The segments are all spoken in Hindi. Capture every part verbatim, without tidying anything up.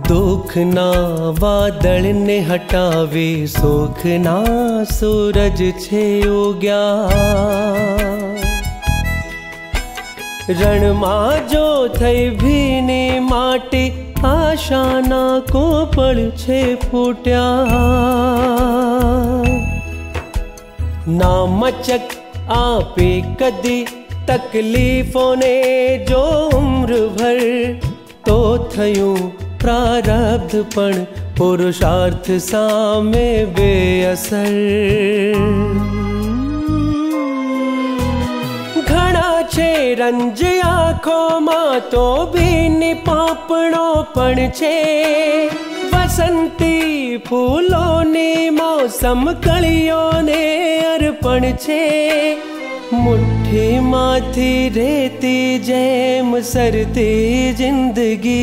दुख ना वादळ ने हटावे, सुख ना सूरज छे उग्या। रण में जो थई भीनी माटी, आशा ना कोपड़ छे फूट्या। ना मचक आपे कदी तकलीफों ने, जो उम्र भर तो थयूं प्रारब्ध पण पुरुषार्थ सामे बेअसर। घणा छे रंज आँखों मां तो भीनी पापणो पण छे। वसंती फूलोनी मौसम कळियोने अर्पण छे। मुट्ठी माथी रेती जेम सरती जिंदगी,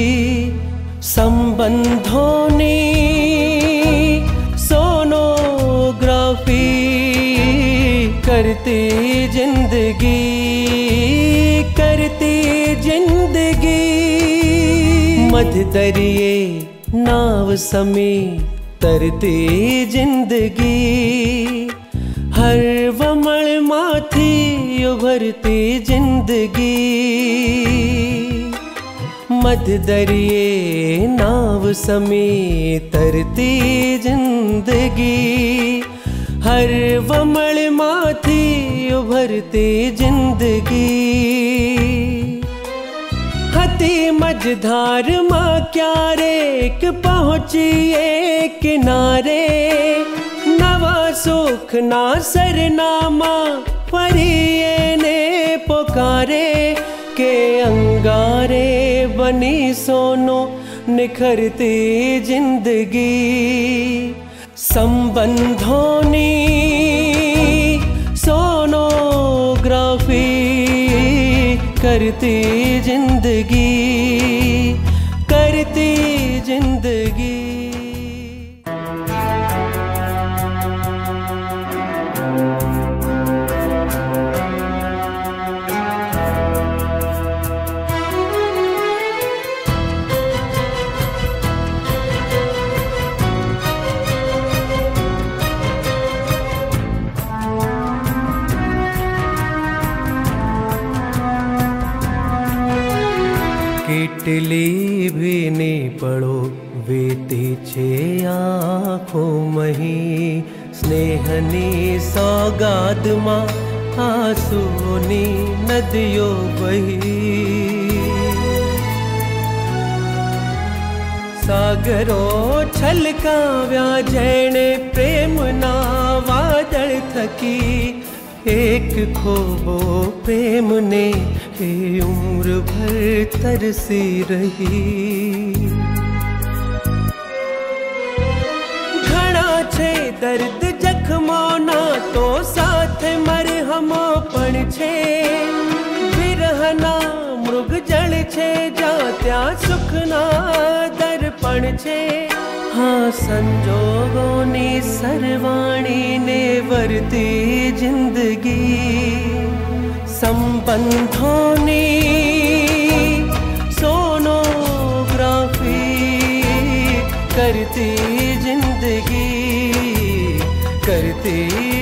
संबंधोनी सोनोग्राफी करती जिंदगी, करती जिंदगी। मध्य दरिये नाव समी तरती जिंदगी, हर वमल माथी उभरती जिंदगी। मध्य दरिये नाव समी तरती जिंदगी, हर वमल माथी उभरती जिंदगी। हती मझधार मां क्यारेक पहुँचिए किनारे, नवा सुख ना सरनामा फरिए ने पुकारे। के अंगारे बनी सोनो निखरती जिंदगी, संबंधोनी सोनोग्राफी करती जिंदगी, करती जिंदगी। કેટલી ભીની પળો વીતી છે આંખો મહી, સ્નેહની સોગાદમાં આંસુની નદીઓ વહી। સાગરો છલકાવ્યા જેણે પ્રેમના વાદળ થકી, एक खोबो प्रेम ने ए उम्र भर तरसी रही। घणा छे दर्द जख्मो ना तो साथ मरहमो पण छे। विरहना मृग जल छे जा त्या सुखना दर्पण छे। हाँ संजोगोनी सरवाणी ने वरती जिंदगी, संबंधोनी सोनोग्राफी करती जिंदगी, करती